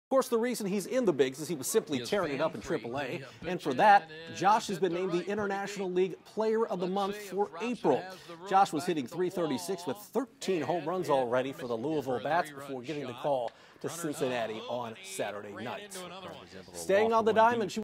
Of course, the reason he's in the bigs is he was simply tearing it up in AAA, and for that, Josh has been named the International League Player of the Month for April. Josh was hitting .336 with 13 home runs already for the Louisville Bats before getting the call to Cincinnati on Saturday night. Staying on the diamond,